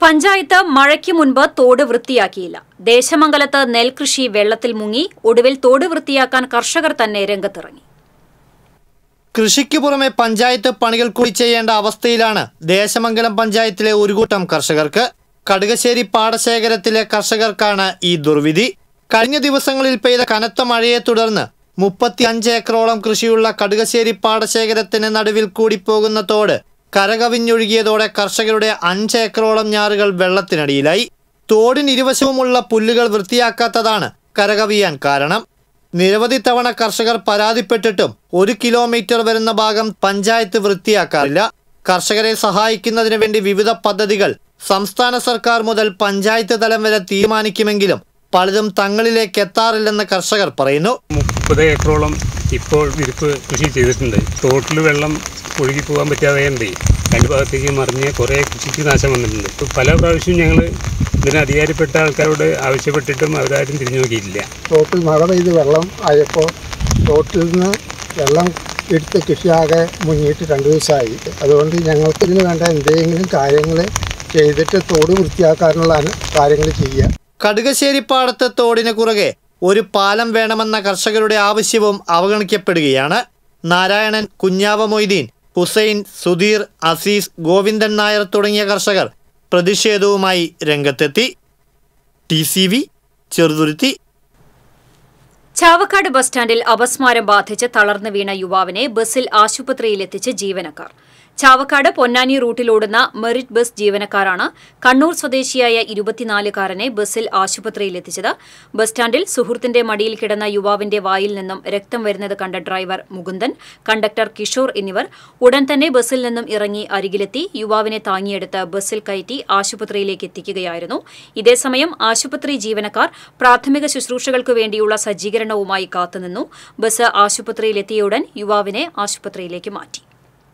പഞ്ചായത്ത് മഴയ്ക്ക് മുൻപ് തോട് വൃത്തിയാക്കിയില്ല. ദേശമംഗലത്ത് നെൽകൃഷി വെള്ളത്തിൽ മുങ്ങി. ഒടുവിൽ തോട് വൃത്തിയാക്കാൻ കർഷകർ തന്നെ രംഗത്തിറങ്ങി. കൃഷിക്ക് പുറമെ പഞ്ചായത്ത് പണികൾ കൂടി ചെയ്യേണ്ട അവസ്ഥയിലാണ് ദേശമംഗലം പഞ്ചായത്തിലെ ഒരു കൂട്ടം കർഷകർക്ക്. കടുകശ്ശേരി പാടശേഖരത്തിലെ കർഷകർക്കാണ് ഈ ദുർവിധി. കഴിഞ്ഞ ദിവസങ്ങളിൽ പെയ്ത കനത്ത മഴയെ തുടർന്ന് മുപ്പത്തി അഞ്ച് ഏക്കറോളം കൃഷിയുള്ള കടുകശ്ശേരി പാടശേഖരത്തിന് നടുവിൽ കൂടി പോകുന്ന തോട് കരകവിഞ്ഞൊഴുകിയതോടെ കർഷകരുടെ അഞ്ച് ഏക്കറോളം ഞാറുകൾ വെള്ളത്തിനടിയിലായി. തോടിനിരുവശവുമുള്ള പുല്ലുകൾ വൃത്തിയാക്കാത്തതാണ് കരകവിയാൻ കാരണം. നിരവധി തവണ കർഷകർ പരാതിപ്പെട്ടിട്ടും ഒരു കിലോമീറ്റർ വരുന്ന ഭാഗം പഞ്ചായത്ത് വൃത്തിയാക്കാറില്ല. കർഷകരെ സഹായിക്കുന്നതിന് വേണ്ടി വിവിധ പദ്ധതികൾ സംസ്ഥാന സർക്കാർ മുതൽ പഞ്ചായത്ത് തലം വരെ തീരുമാനിക്കുമെങ്കിലും പലതും തങ്ങളിലേക്ക് എത്താറില്ലെന്ന് കർഷകർ പറയുന്നു. മുപ്പത് ഏക്കറോളം ഇപ്പോൾ വിരിപ്പ് കൃഷി ചെയ്തിട്ടുണ്ട്. തോട്ടിൽ വെള്ളം ഒഴുകി പോകാൻ പറ്റാതെയുണ്ട്. രണ്ട് ഭാഗത്തേക്ക് മറിഞ്ഞ് കുറേ കൃഷിക്ക് നാശം വന്നിട്ടുണ്ട്. പല പ്രാവശ്യവും ഞങ്ങൾ ഇതിന് അധികാരപ്പെട്ട ആൾക്കാരോട് ആവശ്യപ്പെട്ടിട്ടും അവരാരും തിരിഞ്ഞു നോക്കിയിട്ടില്ല. തോട്ടിൽ മഴ പെയ്ത് വെള്ളം ആയപ്പോൾ തോട്ടിൽ നിന്ന് വെള്ളം എടുത്ത് കൃഷിയാകെ മുങ്ങിയിട്ട് രണ്ട് ദിവസമായി. അതുകൊണ്ട് ഞങ്ങൾക്ക് ഇതിന് വേണ്ട എന്തെങ്കിലും കാര്യങ്ങൾ ചെയ്തിട്ട് തോട് വൃത്തിയാക്കാനുള്ള കാര്യങ്ങൾ ചെയ്യുക. കടുകശ്ശേരി പാടത്തെ തോടിന് കുറുകെ ഒരു പാലം വേണമെന്ന കർഷകരുടെ ആവശ്യവും അവഗണിക്കപ്പെടുകയാണ്. നാരായണൻ, കുഞ്ഞാവ മൊയ്തീൻ, ഹുസൈൻ, സുധീർ, അസീസ്, ഗോവിന്ദൻ നായർ തുടങ്ങിയ കർഷകർ പ്രതിഷേധവുമായി രംഗത്തെത്തി. T C V Cheruthuruthy. Chavakkad bus സ്റ്റാൻഡിൽ അപസ്മാരം ബാധിച്ച് തളർന്നു വീണ യുവാവിനെ ബസ്സിൽ ആശുപത്രിയിലെത്തിച്ച് ജീവനക്കാർ. ചാവക്കാട് പൊന്നാനി റൂട്ടിലോടുന്ന മെറിറ്റ് ബസ് ജീവനക്കാരാണ് കണ്ണൂർ സ്വദേശിയായ ഇരുപത്തിനാലുകാരനെ ബസ്സിൽ ആശുപത്രിയിലെത്തിച്ചത്. ബസ് സ്റ്റാൻഡിൽ സുഹൃത്തിന്റെ മടിയിൽ കിടന്ന യുവാവിന്റെ വായിൽ നിന്നും രക്തം വരുന്നത് കണ്ട ഡ്രൈവർ മുകുന്ദൻ, കണ്ടക്ടർ കിഷോർ എന്നിവർ ഉടൻ തന്നെ ബസ്സിൽ നിന്നും ഇറങ്ങി അരികിലെത്തി യുവാവിനെ താങ്ങിയെടുത്ത് ബസ്സിൽ കയറ്റി ആശുപത്രിയിലേക്ക് എത്തിക്കുകയായിരുന്നു. ഇതേസമയം ആശുപത്രി ജീവനക്കാർ പ്രാഥമിക ശുശ്രൂഷകൾക്കു വേണ്ടിയുള്ള സജ്ജീകരണവുമായി കാത്തുനിന്നു. ബസ് ആശുപത്രിയിലെത്തിയുടൻ യുവാവിനെ ആശുപത്രിയിലേക്ക് മാറ്റി.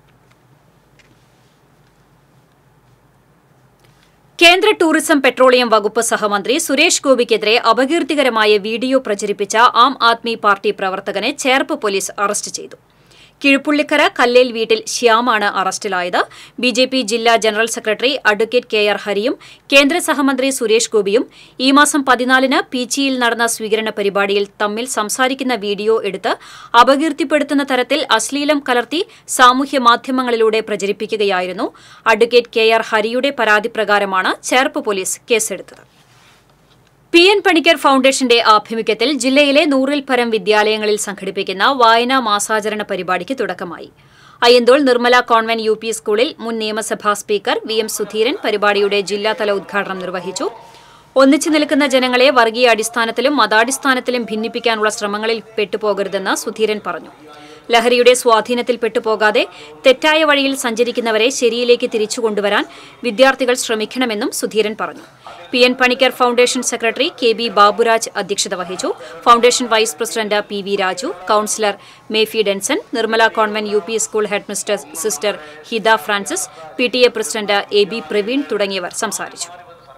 കേന്ദ്ര ടൂറിസം പെട്രോളിയം വകുപ്പ് സഹമന്ത്രി സുരേഷ് ഗോപിക്കെതിരെ അപകീർത്തികരമായ വീഡിയോ പ്രചരിപ്പിച്ച ആം ആദ്മി പാർട്ടി പ്രവർത്തകനെ ചേർപ്പ് പോലീസ് അറസ്റ്റ് ചെയ്തു. കിഴുപ്പുള്ളിക്കര കല്ലേൽ വീട്ടിൽ ശ്യാമാണ് അറസ്റ്റിലായത്. ബി ജെ പി ജില്ലാ general secretary advocate K R ഹരിയും കേന്ദ്ര സഹമന്ത്രി സുരേഷ് ഗോപിയും ഈ മാസം പതിനാലിന് പീച്ചിയിൽ നടന്ന സ്വീകരണ പരിപാടിയിൽ തമ്മിൽ സംസാരിക്കുന്ന വീഡിയോ എടുത്ത് അപകീർത്തിപ്പെടുത്തുന്ന തരത്തിൽ അശ്ലീലം കലർത്തി സാമൂഹ്യ മാധ്യമങ്ങളിലൂടെ പ്രചരിപ്പിക്കുകയായിരുന്നു. അഡ്വക്കേറ്റ് കെ ആർ ഹരിയുടെ പരാതി പ്രകാരമാണ് ചേർപ്പ് പോലീസ് കേസെടുത്തത്. പി എൻ പണിക്കർ ഫൌണ്ടേഷന്റെ ആഭിമുഖ്യത്തിൽ ജില്ലയിലെ നൂറിൽ പരം വിദ്യാലയങ്ങളിൽ സംഘടിപ്പിക്കുന്ന വായനാ മാസാചരണ പരിപാടിക്ക് തുടക്കമായി. Ayyanthole Nirmala convent U P സ്കൂളിൽ മുൻ നിയമസഭാ സ്പീക്കർ വി എം സുധീരൻ പരിപാടിയുടെ ജില്ലാതല ഉദ്ഘാടനം നിർവഹിച്ചു. ഒന്നിച്ചു നിൽക്കുന്ന ജനങ്ങളെ വർഗീയ അടിസ്ഥാനത്തിലും മതാടിസ്ഥാനത്തിലും ഭിന്നിപ്പിക്കാനുള്ള ശ്രമങ്ങളിൽ പെട്ടുപോകരുതെന്ന് സുധീരൻ പറഞ്ഞു. ലഹരിയുടെ സ്വാധീനത്തിൽ പെട്ടുപോകാതെ തെറ്റായ വഴിയിൽ സഞ്ചരിക്കുന്നവരെ ശരിയിലേക്ക് തിരിച്ചുകൊണ്ടുവരാൻ വിദ്യാർത്ഥികൾ ശ്രമിക്കണമെന്നും സുധീരൻ പറഞ്ഞു. P N Panicker foundation secretary K B Baburaj അധ്യക്ഷത വഹിച്ചു. Foundation vice president P V Raju, councillor Mephy Denson, Nirmala convent U P school head mister sister Hida Francis, P T A president A B Praveen തുടങ്ങിയവർ സംസാരിച്ചു.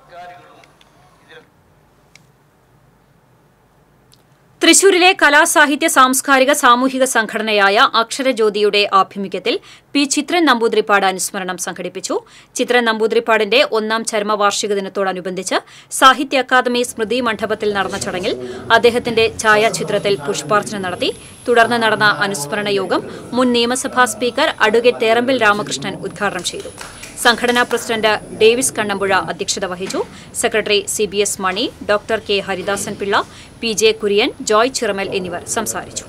തൃശൂരിലെ കലാസാഹിത്യ സാംസ്കാരിക സാമൂഹിക സംഘടനയായ അക്ഷരജ്യോതിയുടെ ആഭിമുഖ്യത്തിൽ പി ചിത്രൻ നമ്പൂതിരിപ്പാട് അനുസ്മരണം സംഘടിപ്പിച്ചു. ചിത്രൻ നമ്പൂതിരിപ്പാടിന്റെ ഒന്നാം ചരമവാർഷിക ദിനത്തോടനുബന്ധിച്ച് സാഹിത്യ അക്കാദമി സ്മൃതി മണ്ഡപത്തിൽ നടന്ന ചടങ്ങിൽ അദ്ദേഹത്തിന്റെ ഛായാചിത്രത്തിൽ പുഷ്പാർച്ചന നടത്തി. തുടർന്ന് നടന്ന അനുസ്മരണ യോഗം മുൻ നിയമസഭാ സ്പീക്കർ അഡ്വക്കേറ്റ് തേറമ്പിൽ രാമകൃഷ്ണൻ ഉദ്ഘാടനം ചെയ്തു. സംഘടനാ പ്രസിഡന്റ് ഡേവിസ് കണ്ണമ്പുഴ അധ്യക്ഷത വഹിച്ചു. Secretary C B S Mani, doctor K Haridasan Pillai, P J Kurian, Joy Chiramel എന്നിവർ സംസാരിച്ചു.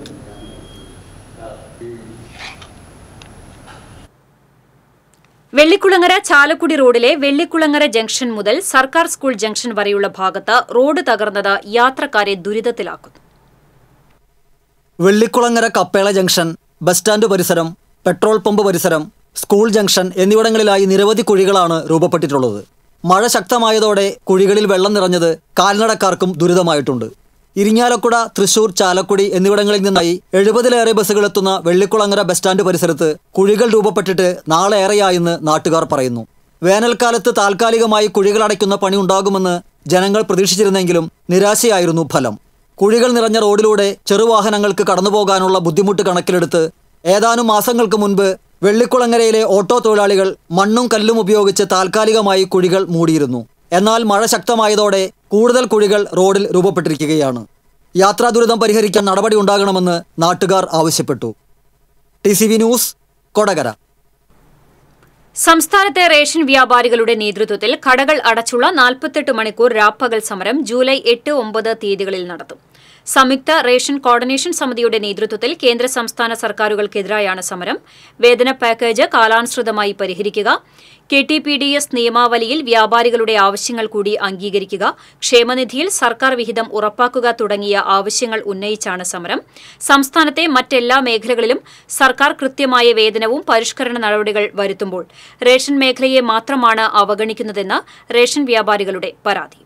വെള്ളിക്കുളങ്ങര ചാലക്കുടി റോഡിലെ വെള്ളിക്കുളങ്ങര ജംഗ്ഷൻ മുതൽ സർക്കാർ സ്കൂൾ ജംഗ്ഷൻ വരെയുള്ള ഭാഗത്ത് റോഡ് തകർന്നത് യാത്രക്കാരെ ദുരിതത്തിലാക്കുന്നു. Vellikulangara Kappela junction, bus stand പരിസരം, പെട്രോൾ പമ്പ് പരിസരം, സ്കൂൾ ജംഗ്ഷൻ എന്നിവിടങ്ങളിലായി നിരവധി കുഴികളാണ് രൂപപ്പെട്ടിട്ടുള്ളത്. മഴ ശക്തമായതോടെ കുഴികളിൽ വെള്ളം നിറഞ്ഞത് കാൽനടക്കാർക്കും ദുരിതമായിട്ടുണ്ട്. ഇരിങ്ങാലക്കുട, തൃശൂർ, ചാലക്കുടി എന്നിവിടങ്ങളിൽ നിന്നായി എഴുപതിലേറെ ബസ്സുകൾ എത്തുന്ന വെള്ളിക്കുളങ്ങര ബസ് സ്റ്റാൻഡ് പരിസരത്ത് കുഴികൾ രൂപപ്പെട്ടിട്ട് നാളേറെയായെന്ന് നാട്ടുകാർ പറയുന്നു. വേനൽക്കാലത്ത് താൽക്കാലികമായി കുഴികൾ അടയ്ക്കുന്ന പണി ഉണ്ടാകുമെന്ന് ജനങ്ങൾ പ്രതീക്ഷിച്ചിരുന്നെങ്കിലും നിരാശയായിരുന്നു ഫലം. കുഴികൾ നിറഞ്ഞ റോഡിലൂടെ ചെറുവാഹനങ്ങൾക്ക് കടന്നുപോകാനുള്ള ബുദ്ധിമുട്ട് കണക്കിലെടുത്ത് ഏതാനും മാസങ്ങൾക്ക് മുൻപ് വെള്ളിക്കുളങ്ങരയിലെ ഓട്ടോ തൊഴിലാളികൾ മണ്ണും കല്ലും ഉപയോഗിച്ച് താൽക്കാലികമായി കുഴികൾ മൂടിയിരുന്നു. എന്നാൽ മഴ ശക്തമായതോടെ കൂടുതൽ കുഴികൾ റോഡിൽ രൂപപ്പെട്ടിരിക്കുകയാണ്. യാത്രാ ദുരിതം പരിഹരിക്കാൻ നടപടി ഉണ്ടാകണമെന്ന് നാട്ടുകാർ ആവശ്യപ്പെട്ടു. T C V news, Kodakara. സംസ്ഥാനത്തെ റേഷൻ വ്യാപാരികളുടെ നേതൃത്വത്തിൽ കടകൾ അടച്ചുള്ള നാൽപ്പത്തെട്ട് മണിക്കൂർ രാപ്പകൽ സമരം ജൂലൈ എട്ട് ഒമ്പത് തീയതികളിൽ നടത്തും. സംയുക്ത റേഷൻ കോർഡിനേഷൻ സമിതിയുടെ നേതൃത്വത്തിൽ കേന്ദ്ര സംസ്ഥാന സർക്കാരുകൾക്കെതിരായാണ് സമരം. വേതന പാക്കേജ് കാലാനുസൃതമായി പരിഹരിക്കുക, K T P D S നിയമാവലിയിൽ വ്യാപാരികളുടെ ആവശ്യങ്ങൾ കൂടി അംഗീകരിക്കുക, ക്ഷേമനിധിയിൽ സർക്കാർ വിഹിതം ഉറപ്പാക്കുക തുടങ്ങിയ ആവശ്യങ്ങൾ ഉന്നയിച്ചാണ് സമരം. സംസ്ഥാനത്തെ മറ്റെല്ലാ മേഖലകളിലും സർക്കാർ കൃത്യമായ വേതനവും പരിഷ്കരണ നടപടികൾ വരുത്തുമ്പോൾ റേഷൻ മേഖലയെ മാത്രമാണ് അവഗണിക്കുന്നതെന്ന് റേഷൻ വ്യാപാരികളുടെ പരാതി.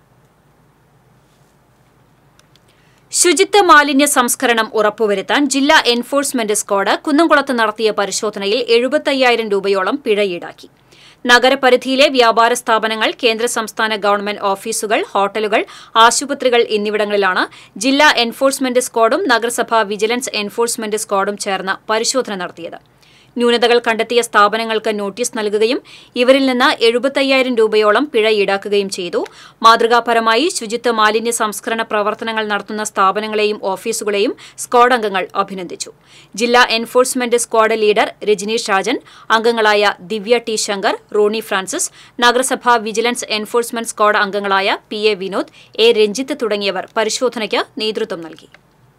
ശുചിത്വ മാലിന്യ സംസ്കരണം ഉറപ്പുവരുത്താൻ ജില്ലാ എൻഫോഴ്സ്മെന്റ് സ്ക്വാഡ് കുന്നംകുളത്ത് നടത്തിയ പരിശോധനയിൽ എഴുപത്തയ്യായിരം രൂപയോളം പിഴ ഈടാക്കി. നഗരപരിധിയിലെ വ്യാപാര സ്ഥാപനങ്ങൾ, കേന്ദ്ര സംസ്ഥാന ഗവൺമെന്റ് ഓഫീസുകൾ, ഹോട്ടലുകൾ, ആശുപത്രികൾ എന്നിവിടങ്ങളിലാണ് ജില്ലാ എൻഫോഴ്സ്മെന്റ് സ്ക്വാഡും നഗരസഭാ വിജിലൻസ് എൻഫോഴ്സ്മെന്റ് സ്ക്വാഡും ചേർന്ന് പരിശോധന നടത്തിയത്. ന്യൂനതകൾ കണ്ടെത്തിയ സ്ഥാപനങ്ങൾക്ക് നോട്ടീസ് നൽകുകയും ഇവരിൽ നിന്ന് എഴുപത്തയ്യായിരം രൂപയോളം പിഴ ഈടാക്കുകയും ചെയ്തു. മാതൃകാപരമായി ശുചിത്വ മാലിന്യ സംസ്കരണ പ്രവർത്തനങ്ങൾ നടത്തുന്ന സ്ഥാപനങ്ങളെയും ഓഫീസുകളെയും സ്ക്വാഡ് അംഗങ്ങൾ അഭിനന്ദിച്ചു. ജില്ലാ enforcement squad leader Rajneesh Rajan, അംഗങ്ങളായ ദിവ്യ ടി ശങ്കർ, റോണി ഫ്രാൻസിസ്, നഗരസഭാ വിജിലൻസ് എൻഫോഴ്സ്മെന്റ് സ്ക്വാഡ് അംഗങ്ങളായ P A Vinod, A Ranjith തുടങ്ങിയവർ പരിശോധനയ്ക്ക് നേതൃത്വം നൽകി.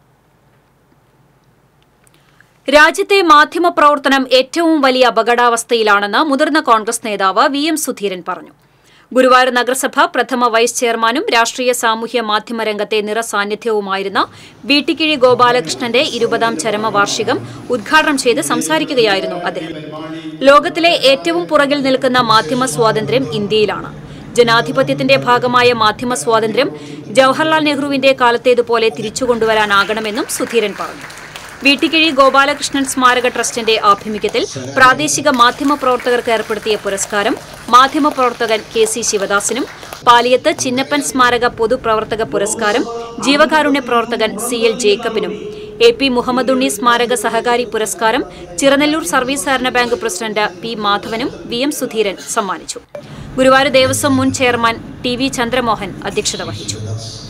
രാജ്യത്തെ മാധ്യമപ്രവർത്തനം ഏറ്റവും വലിയ അപകടാവസ്ഥയിലാണെന്ന് മുതിർന്ന കോൺഗ്രസ് നേതാവ് വി എം സുധീരൻ പറഞ്ഞു. ഗുരുവായൂർ നഗരസഭ പ്രഥമ വൈസ് ചെയർമാനും രാഷ്ട്രീയ സാമൂഹ്യ മാധ്യമ രംഗത്തെ നിറസാന്നിധ്യവുമായിരുന്ന വീട്ടിക്കിഴി ഗോപാലകൃഷ്ണന്റെ ഇരുപതാം ചരമവാർഷികം ഉദ്ഘാടനം ചെയ്ത് സംസാരിക്കുകയായിരുന്നു അദ്ദേഹം. ലോകത്തിലെ ഏറ്റവും പുറകിൽ നിൽക്കുന്ന മാധ്യമ സ്വാതന്ത്ര്യം ഇന്ത്യയിലാണ്. ജനാധിപത്യത്തിന്റെ ഭാഗമായ മാധ്യമ സ്വാതന്ത്ര്യം ജവഹർലാൽ നെഹ്റുവിന്റെ കാലത്തേതുപോലെ തിരിച്ചുകൊണ്ടുവരാനാകണമെന്നും സുധീരൻ പറഞ്ഞു. വീട്ടിക്കിഴി ഗോപാലകൃഷ്ണൻ സ്മാരക ട്രസ്റ്റിന്റെ ആഭിമുഖ്യത്തിൽ പ്രാദേശിക മാധ്യമപ്രവർത്തകർക്ക് ഏർപ്പെടുത്തിയ പുരസ്കാരം മാധ്യമപ്രവർത്തകൻ കെ സി ശിവദാസിനും, പാലിയത്ത് ചിന്നപ്പൻ സ്മാരക പൊതുപ്രവർത്തക പുരസ്കാരം ജീവകാരുണ്യ പ്രവർത്തകൻ സി എൽ ജേക്കബിനും, എ പി മുഹമ്മദുണ്ണി സ്മാരക സഹകാരി പുരസ്കാരം ചിറനെല്ലൂർ സർവീസ് സഹകരണ ബാങ്ക് പ്രസിഡന്റ് പി മാധവനും വി എം സുധീരൻ സമ്മാനിച്ചു. ഗുരുവായൂർ ദേവസ്വം മുൻ ചെയർമാൻ ടി വി ചന്ദ്രമോഹൻ അധ്യക്ഷത വഹിച്ചു.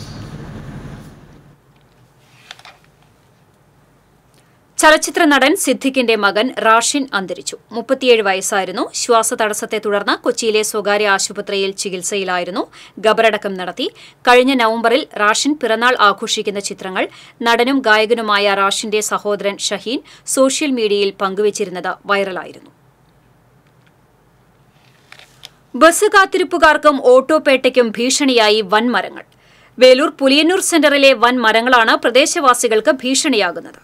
ചലച്ചിത്ര നടൻ സിദ്ദിഖിന്റെ മകൻ റാഷിൻ അന്തരിച്ചു. മുപ്പത്തിയേഴ് വയസ്സായിരുന്നു. ശ്വാസതടസ്സത്തെ തുടർന്ന് കൊച്ചിയിലെ സ്വകാര്യ ആശുപത്രിയിൽ ചികിത്സയിലായിരുന്നു. ഖബറടക്കം നടത്തി. കഴിഞ്ഞ നവംബറിൽ റാഷിൻ പിറന്നാൾ ആഘോഷിക്കുന്ന ചിത്രങ്ങൾ നടനും ഗായകനുമായ റാഷിന്റെ സഹോദരൻ ഷഹീൻ സോഷ്യൽ മീഡിയയിൽ പങ്കുവച്ചിരുന്നത് വൈറലായിരുന്നു. ബസ് കാത്തിരിപ്പുകാർക്കും ഓട്ടോപേട്ടയ്ക്കും ഭീഷണിയായി വൻമരങ്ങൾ. വേലൂർ പുലിയന്നൂർ സെന്ററിലെ വൻമരങ്ങളാണ് പ്രദേശവാസികൾക്ക് ഭീഷണിയാകുന്നത്.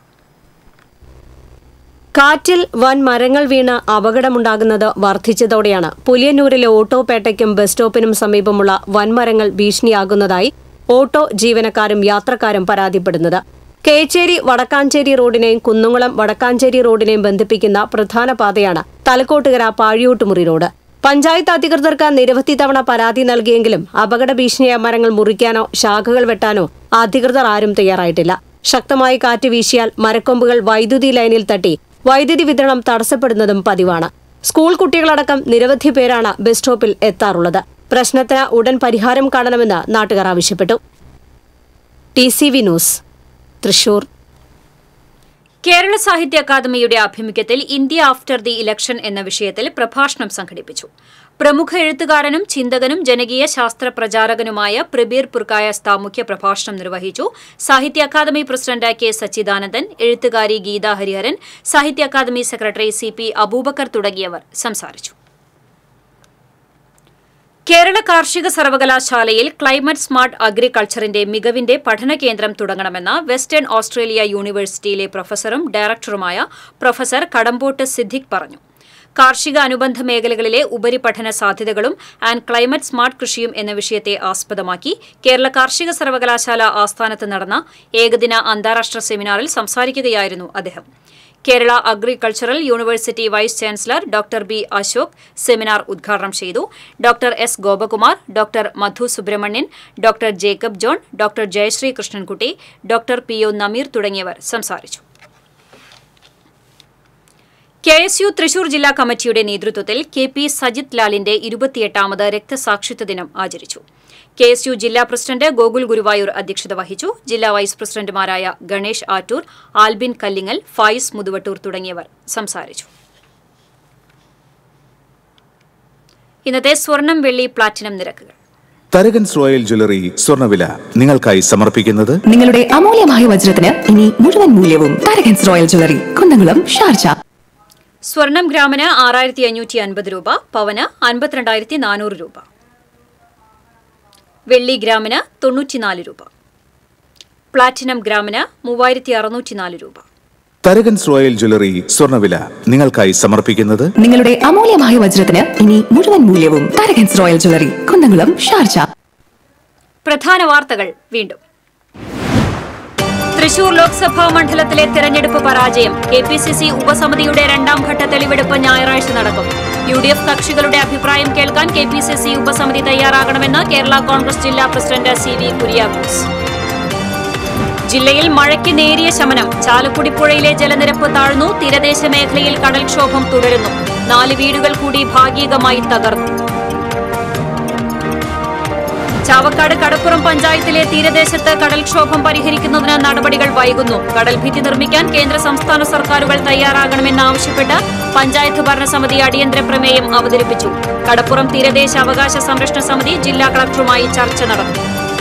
കാറ്റിൽ വൻ മരങ്ങൾ വീണ് അപകടമുണ്ടാകുന്നത് വർദ്ധിച്ചതോടെയാണ് പുലിയന്നൂരിലെ ഓട്ടോപേട്ടയ്ക്കും ബസ് സ്റ്റോപ്പിനും സമീപമുള്ള വൻമരങ്ങൾ ഭീഷണിയാകുന്നതായി ഓട്ടോ ജീവനക്കാരും യാത്രക്കാരും പരാതിപ്പെടുന്നത്. കേച്ചേരി വടക്കാഞ്ചേരി റോഡിനെയും കുന്നുകുളം വടക്കാഞ്ചേരി റോഡിനെയും ബന്ധിപ്പിക്കുന്ന പ്രധാന പാതയാണ് തലക്കോട്ടുകര പാഴിയോട്ടുമുറി റോഡ്. പഞ്ചായത്ത് അധികൃതർക്ക് നിരവധി തവണ പരാതി നൽകിയെങ്കിലും അപകട ഭീഷണിയായ മരങ്ങൾ മുറിക്കാനോ ശാഖകൾ വെട്ടാനോ അധികൃതർ ആരും തയ്യാറായിട്ടില്ല. ശക്തമായി കാറ്റ് വീശിയാൽ മരക്കൊമ്പുകൾ വൈദ്യുതി ലൈനിൽ തട്ടി വൈദ്യുതി വിതരണം തടസ്സപ്പെടുന്നതും പതിവാണ്. സ്കൂൾ കുട്ടികളടക്കം നിരവധി പേരാണ് ബസ് സ്റ്റോപ്പിൽ എത്താറുള്ളത്. പ്രശ്നത്തിന് ഉടൻ പരിഹാരം കാണണമെന്ന് നാട്ടുകാർ ആവശ്യപ്പെട്ടു. T C V news, Thrissur. Kerala Sahitya അക്കാദമിയുടെ ആഭിമുഖ്യത്തിൽ ഇന്ത്യ ആഫ്റ്റർ ദി ഇലക്ഷൻ എന്ന വിഷയത്തിൽ പ്രഭാഷണം സംഘടിപ്പിച്ചു. പ്രമുഖ എഴുത്തുകാരനും ചിന്തകനും ജനകീയ ശാസ്ത്ര പ്രചാരകനുമായ പ്രബീർ പുർക്കായസ്ത മുഖ്യ പ്രഭാഷണം നിർവഹിച്ചു. സാഹിത്യ അക്കാദമി പ്രസിഡന്റ് കെ സച്ചിദാനന്ദൻ, എഴുത്തുകാരി Geetha Hariharan, Sahitya academy secretary C P Abubakkar തുടങ്ങിയവർ സംസാരിച്ചു. കേരള കാർഷിക സർവകലാശാലയിൽ ക്ലൈമറ്റ് സ്മാർട്ട് അഗ്രികൾച്ചറിന്റെ മികവിന്റെ പഠന കേന്ദ്രം തുടങ്ങണമെന്ന് വെസ്റ്റേൺ ഓസ്ട്രേലിയ യൂണിവേഴ്സിറ്റിയിലെ പ്രൊഫസറും ഡയറക്ടറുമായ പ്രൊഫസർ കടമ്പോട്ട് സിദ്ദിഖ് പറഞ്ഞു. കാർഷിക അനുബന്ധ മേഖലകളിലെ ഉപരിപഠന സാധ്യതകളും ആൻഡ് ക്ലൈമറ്റ് സ്മാർട്ട് കൃഷിയും എന്ന വിഷയത്തെ ആസ്പദമാക്കി കേരള കാർഷിക സർവകലാശാല ആസ്ഥാനത്ത് നടന്ന ഏകദിന അന്താരാഷ്ട്ര സെമിനാറിൽ സംസാരിക്കുകയായിരുന്നു അദ്ദേഹം. Kerala agricultural university vice chancellor doctor B Ashok seminar ഉദ്ഘാടനം ചെയ്തു. Doctor S Gopakumar, doctor Madhu Subrahmanian, doctor Jacob John, doctor Jayasree Krishnankutty, doctor P O Nameer തുടങ്ങിയവർ സംസാരിച്ചു. കെ എസ് യു തൃശൂർ ജില്ലാ കമ്മിറ്റിയുടെ നേതൃത്വത്തിൽ കെ പി സജിത് ലാലിന്റെ ഇരുപത്തിയെട്ടാമത് രക്തസാക്ഷിത്വ ദിനം ആചരിച്ചു. കെ എസ് യു ജില്ലാ പ്രസിഡന്റ് ഗോകുൽ ഗുരുവായൂർ അധ്യക്ഷത വഹിച്ചു. ജില്ലാ വൈസ് പ്രസിഡന്റുമാരായ ഗണേഷ് ആറ്റൂർ, ആൽബിൻ കല്ലിങ്ങൽ, ഫായിസ് മുതുവട്ടൂർ തുടങ്ങിയവർ സംസാരിച്ചു. ഇന്നത്തെ സ്വർണം, വെള്ളി, പ്ലാറ്റിനം നിരക്കുകൾ. തരകൻസ് റോയൽ ജ്വല്ലറി സ്വർണ്ണവില നിങ്ങൾക്കായി സമർപ്പിക്കുന്നത് നിങ്ങളുടെ അമൂല്യമായ വജ്രത്തിന് ഇനി മുഴുവൻ മൂല്യവും Tharakans royal jewellery, Kunnamkulam, Sharjah. സ്വർണം ഗ്രാമിന് ആറായിരത്തി അഞ്ഞൂറ്റി അൻപത് രൂപ, പവന് അൻപത്തിരണ്ടായിരത്തി നാനൂറ് രൂപ. വെള്ളി ഗ്രാമിന് തൊണ്ണൂറ്റിനാല് രൂപ. പ്ലാറ്റിനം ഗ്രാമിന് മൂവായിരത്തി അറുന്നൂറ്റിനാല് രൂപ. തരകൻസ് റോയൽ ജ്വല്ലറി സ്വർണ്ണവില നിങ്ങൾക്കായി സമർപ്പിക്കുന്നത് നിങ്ങളുടെ അമൂല്യമായ വജ്രത്തിന് ഇനി മുഴുവൻ മൂല്യവും Tharakans royal jewellery, Kunnamkulam, Sharjah. പ്രധാന വാർത്തകൾ വീണ്ടും. തൃശൂർ ലോക്സഭാ മണ്ഡലത്തിലെ തെരഞ്ഞെടുപ്പ് പരാജയം. കെ പി സി സി ഉപസമിതിയുടെ രണ്ടാം ഘട്ട തെളിവെടുപ്പ് ഞായറാഴ്ച നടക്കും. യു ഡി എഫ് കക്ഷികളുടെ അഭിപ്രായം കേൾക്കാൻ കെ പി സി സി ഉപസമിതി തയ്യാറാകണമെന്ന് കേരള കോൺഗ്രസ് ജില്ലാ പ്രസിഡന്റ് സി വി കുര്യാക്കോസ്. ജില്ലയിൽ മഴയ്ക്ക് നേരിയ ശമനം. ചാലക്കുടി പുഴയിലെ ജലനിരപ്പ് താഴ്ന്നു. തീരദേശ മേഖലയിൽ കടൽക്ഷോഭം തുടരുന്നു. നാല് വീടുകൾ കൂടി ഭാഗികമായി തകർന്നു. ചാവക്കാട് കടപ്പുറം പഞ്ചായത്തിലെ തീരദേശത്ത് കടൽക്ഷോഭം പരിഹരിക്കുന്നതിന് നടപടികൾ വൈകുന്നു. കടൽഭിത്തി നിർമ്മിക്കാൻ കേന്ദ്ര സംസ്ഥാന സർക്കാരുകൾ തയ്യാറാകണമെന്നാവശ്യപ്പെട്ട് പഞ്ചായത്ത് ഭരണസമിതി അടിയന്തര പ്രമേയം അവതരിപ്പിച്ചു. കടപ്പുറം തീരദേശ അവകാശ സംരക്ഷണ സമിതി ജില്ലാ കളക്ടറുമായി ചർച്ച നടത്തി.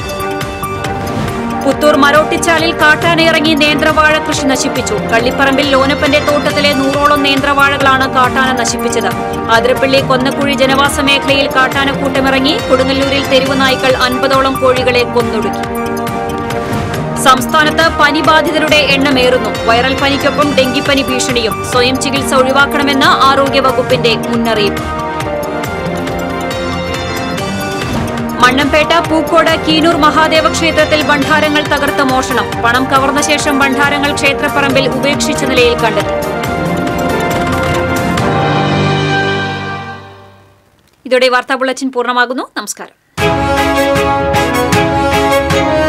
പുത്തൂർ മരോട്ടിച്ചാലിൽ കാട്ടാനയിറങ്ങി നേന്ത്രവാഴ കൃഷി നശിപ്പിച്ചു. കള്ളിപ്പറമ്പിൽ ലോനപ്പന്റെ തോട്ടത്തിലെ നൂറോളം നേന്ത്രവാഴകളാണ് കാട്ടാന നശിപ്പിച്ചത്. ആതിരപ്പള്ളി കൊന്നക്കുഴി ജനവാസ മേഖലയിൽ കാട്ടാനക്കൂട്ടമിറങ്ങി. കൊടുങ്ങല്ലൂരിൽ തെരുവ് നായ്ക്കൾ അൻപതോളം കോഴികളെ കൊന്നൊടുക്കി. സംസ്ഥാനത്ത് പനി ബാധിതരുടെ എണ്ണമേറുന്നു. വൈറൽ പനിക്കൊപ്പം ഡെങ്കിപ്പനി ഭീഷണിയും. സ്വയം ചികിത്സ ഒഴിവാക്കണമെന്ന് ആരോഗ്യവകുപ്പിന്റെ മുന്നറിയിപ്പ്. മണ്ണമ്പേട്ട പൂക്കോട് കീനൂർ മഹാദേവ ക്ഷേത്രത്തിൽ ഭണ്ഡാരങ്ങൾ തകർത്ത മോഷണം. പണം കവർന്ന ശേഷം ഭണ്ഡാരങ്ങൾ ക്ഷേത്രപ്പറമ്പിൽ ഉപേക്ഷിച്ച നിലയിൽ കണ്ടെത്തി. ഇതോടെ വാർത്താ ബുള്ളറ്റിൻ പൂർണ്ണമാകുന്നു. നമസ്കാരം.